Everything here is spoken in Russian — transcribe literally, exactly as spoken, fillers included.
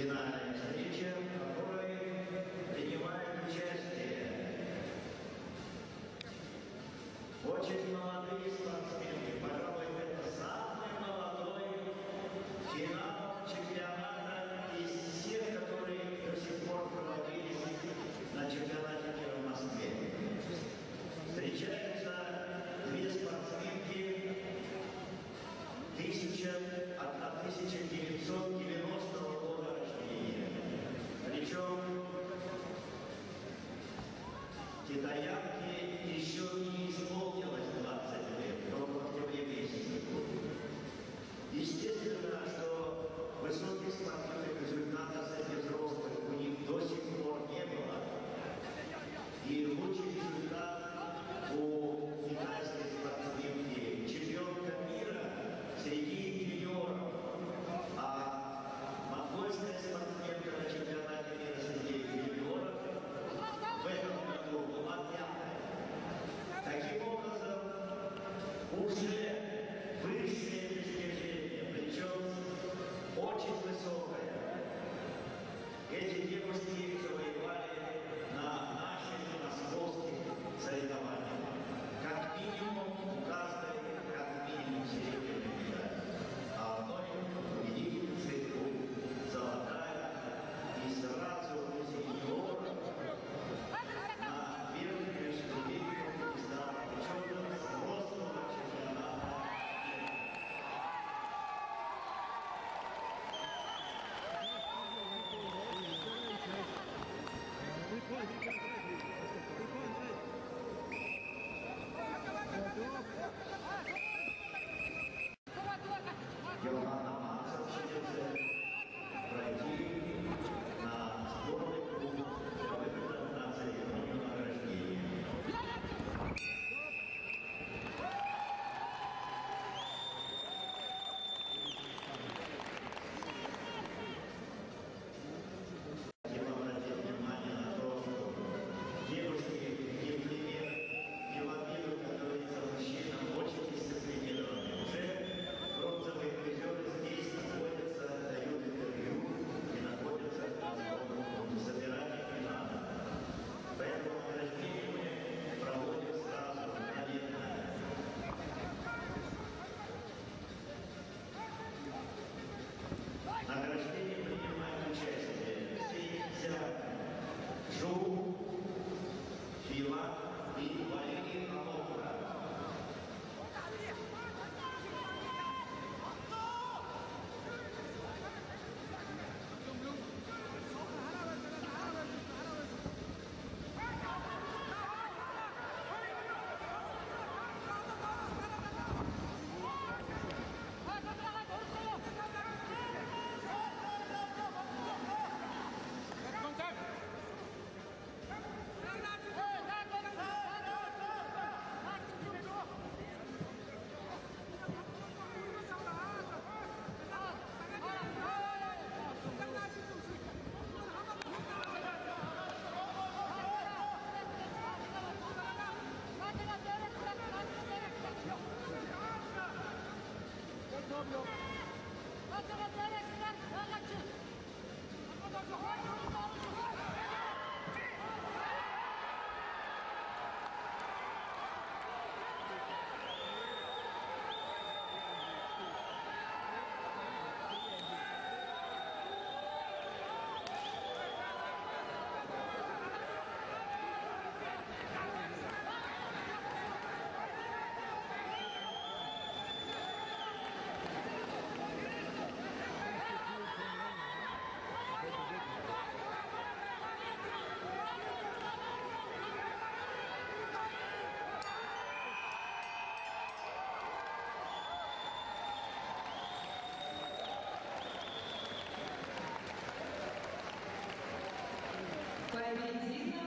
финальная встреча, в которой принимает участие очень молодые спортсмены. Пожалуй, это самый молодой финал чемпионата из всех, которые до сих пор проводились на чемпионате мира в Москве. Встречаются две спортсменки тысяча девятьсот девяностого года рождения. Причем китаянке еще не исполнилось двадцать лет, только в октябре месяце. Естественно, что высоких спортивных результатов среди взрослых у них до сих пор не было. И лучший результат у китайской спортсменки, чемпионка мира среди юниоров, а монгольская спортсменка на чемпионате мира среди юниоров в этом году была пятая. Таким образом, уже высшее достижение, причем очень высокое. Эти девушки завоевали на наших московских соревнованиях. Как минимум, у каждой, как минимум, серебряная медаль. А одной победительницы золотая. И сразу после юниоров на верхнюю ступеньку стала причем взрослого чемпионата. Йоганна Максов считается пройти на сборный круг на церемонию награждения. Хотел обратить внимание на то, что девушки не в пример, не в обиду, как говорится, мужчинам, очень дисциплинированы. Уже бронзовые призеры здесь находятся, дают интервью и находятся на сборном собирании финала. Поэтому награждение мы проводим сразу мгновенно. Награждение принимают участие Сеня Жу, Фила и Валерий Аловка. Победила